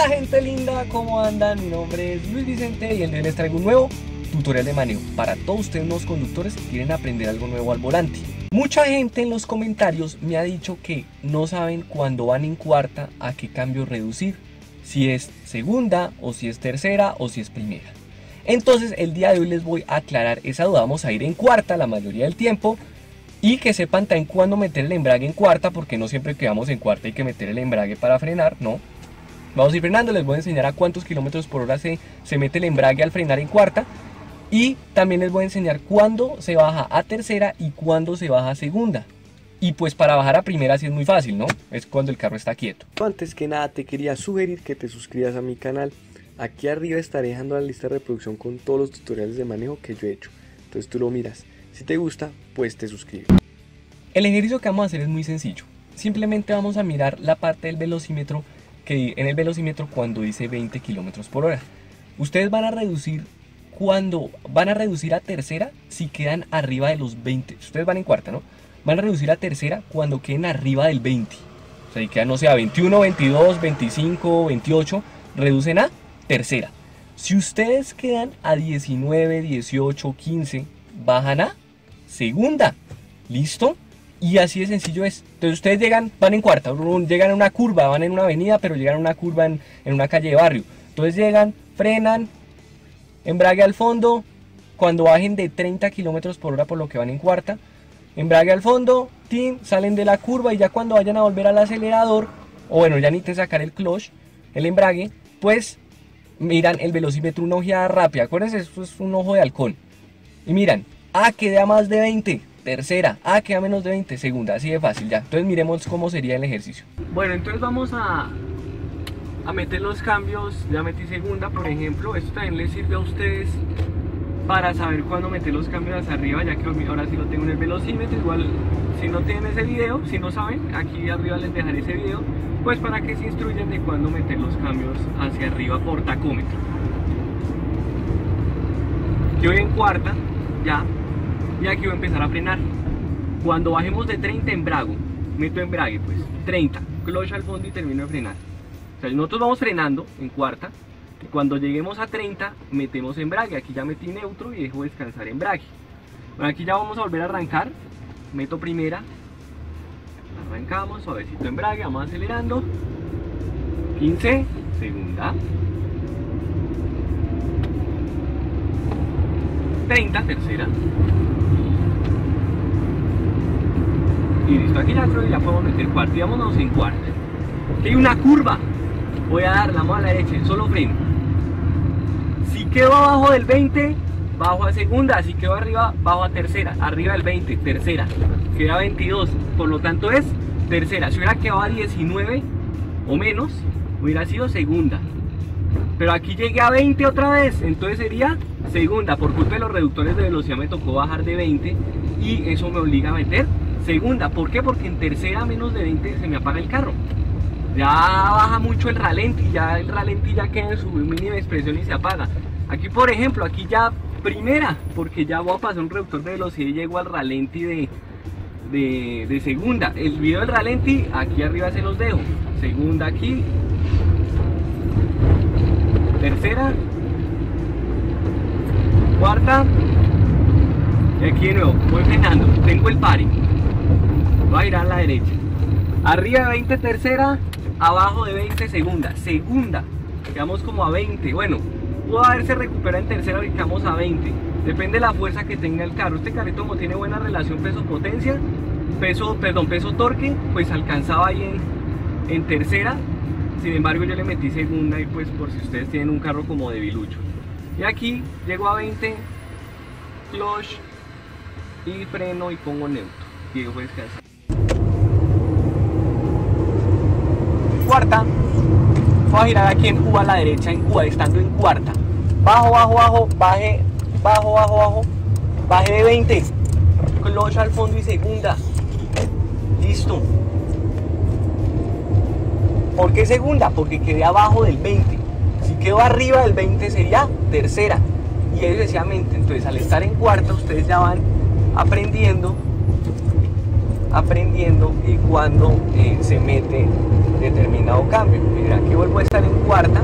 Hola gente linda, ¿cómo andan? Mi nombre es Luis Vicente y el día de hoy les traigo un nuevo tutorial de manejo para todos ustedes nuevos conductores que quieren aprender algo nuevo al volante. Mucha gente en los comentarios me ha dicho que no saben cuando van en cuarta a qué cambio reducir, si es segunda o si es tercera o si es primera. Entonces el día de hoy les voy a aclarar esa duda. Vamos a ir en cuarta la mayoría del tiempo y que sepan también cuándo meter el embrague en cuarta, porque no siempre que vamos en cuarta hay que meter el embrague para frenar, no. Vamos a ir frenando, les voy a enseñar a cuántos kilómetros por hora se mete el embrague al frenar en cuarta. Y también les voy a enseñar cuándo se baja a tercera y cuándo se baja a segunda. Y pues para bajar a primera sí es muy fácil, ¿no? Es cuando el carro está quieto. Antes que nada te quería sugerir que te suscribas a mi canal. Aquí arriba estaré dejando la lista de reproducción con todos los tutoriales de manejo que yo he hecho. Entonces tú lo miras. Si te gusta, pues te suscribes. El ejercicio que vamos a hacer es muy sencillo. Simplemente vamos a mirar la parte del velocímetro, que en el velocímetro cuando dice 20 km por hora. Ustedes van a reducir a tercera si quedan arriba de los 20. Ustedes van en cuarta, ¿no? Van a reducir a tercera cuando queden arriba del 20. O sea, si quedan, no sé, a 21, 22, 25, 28, reducen a tercera. Si ustedes quedan a 19, 18, 15, bajan a segunda. ¿Listo? Y así de sencillo es. Entonces ustedes van en cuarta, llegan a una curva, van en una avenida, pero llegan a una curva en una calle de barrio. Entonces llegan, frenan, embrague al fondo. Cuando bajen de 30 km por hora por lo que van en cuarta, embrague al fondo, salen de la curva, y ya cuando vayan a volver al acelerador, o bueno, ya necesiten sacar el clutch, el embrague, pues miran el velocímetro, una ojeada rápida. Acuérdense, esto es un ojo de halcón. Y miran, quedé a más de 20. Tercera, queda menos de 20, segunda, así de fácil ya. Entonces miremos cómo sería el ejercicio. Bueno, entonces vamos a meter los cambios. Ya metí segunda, por ejemplo. Esto también les sirve a ustedes para saber cuándo meter los cambios hacia arriba, ya que ahora sí lo tengo en el velocímetro. Igual, si no tienen ese video, si no saben, aquí arriba les dejaré ese video, pues para que se instruyan de cuándo meter los cambios hacia arriba por tacómetro. Yo voy en cuarta, ya. Y aquí voy a empezar a frenar. Cuando bajemos de 30 embrago, meto embrague, pues 30, clutch al fondo y termino de frenar. O sea, nosotros vamos frenando en cuarta, y cuando lleguemos a 30 metemos embrague. Aquí ya metí neutro y dejo descansar embrague. Bueno, aquí ya vamos a volver a arrancar. Meto primera, arrancamos, suavecito embrague, vamos acelerando. 15, segunda. 30, tercera. Y listo, aquí ya creo que ya podemos meter cuarta. Y vámonos en cuarta. Aquí hay una curva. Voy a darla, vamos a la derecha, solo freno. Si quedo abajo del 20, bajo a segunda. Si quedo arriba, bajo a tercera. Arriba del 20, tercera. Queda 22, por lo tanto es tercera. Si hubiera quedado a 19 o menos, hubiera sido segunda. Pero aquí llegué a 20 otra vez, entonces sería segunda. Por culpa de los reductores de velocidad me tocó bajar de 20 y eso me obliga a meter segunda. ¿Por qué? Porque en tercera menos de 20 se me apaga el carro. Ya baja mucho el ralenti, ya el ralenti ya queda en su mínima expresión y se apaga. Aquí por ejemplo, aquí ya primera, porque ya voy a pasar un reductor de velocidad y llego al ralenti de segunda. El video del ralenti aquí arriba se los dejo. Segunda aquí, tercera, cuarta, y aquí de nuevo, voy frenando, tengo el pare, voy a girar a la derecha, arriba de 20 tercera, abajo de 20 segunda, quedamos como a 20, bueno, pudo haberse recuperado en tercera y quedamos a 20, depende de la fuerza que tenga el carro. Este carrito como tiene buena relación peso-potencia, peso-torque, pues alcanzaba ahí en tercera. Sin embargo yo le metí segunda y pues por si ustedes tienen un carro como debilucho. Y aquí llego a 20, clutch y freno y pongo neutro y dejo descansar. Cuarta, voy a girar aquí en U a la derecha, en U, estando en cuarta. Bajo, bajé de 20, clutch al fondo y segunda. Listo. ¿Por qué segunda? Porque quedé abajo del 20. Si quedo arriba del 20 sería tercera. Y ahí sucesivamente. Entonces al estar en cuarta ustedes ya van aprendiendo aprendiendo cuando se mete determinado cambio. Mira, aquí vuelvo a estar en cuarta.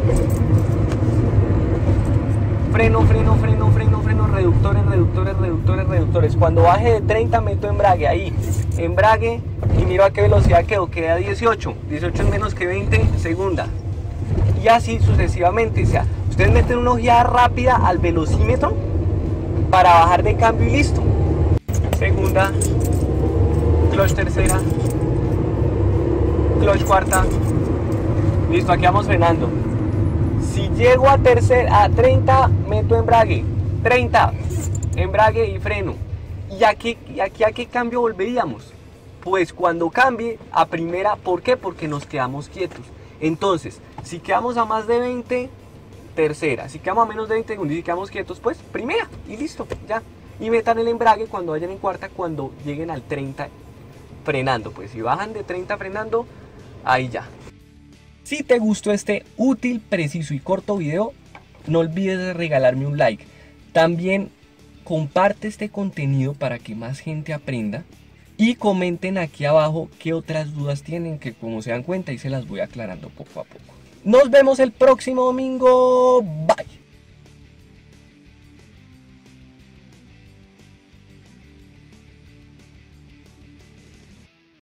Freno, freno, freno, freno, freno, reductores, reductores, reductores, reductores. Cuando baje de 30 meto embrague, ahí, embrague y miro a qué velocidad quedó, queda 18. 18 es menos que 20, segunda. Y así sucesivamente, o sea, ustedes meten una ojeada rápida al velocímetro para bajar de cambio y listo. Segunda, clutch tercera, clutch cuarta, listo, aquí vamos frenando. Si llego a 30, meto embrague, 30, embrague y freno. ¿Y aquí a qué cambio volveríamos? Pues cuando cambie a primera, ¿por qué? Porque nos quedamos quietos. Entonces, si quedamos a más de 20, tercera. Si quedamos a menos de 20 segundos y si quedamos quietos, pues primera y listo, ya. Y metan el embrague cuando vayan en cuarta, cuando lleguen al 30 frenando. Pues si bajan de 30 frenando, ahí ya. Si te gustó este útil, preciso y corto video, no olvides de regalarme un like. También comparte este contenido para que más gente aprenda. Y comenten aquí abajo qué otras dudas tienen, que como se dan cuenta y se las voy aclarando poco a poco. Nos vemos el próximo domingo. Bye.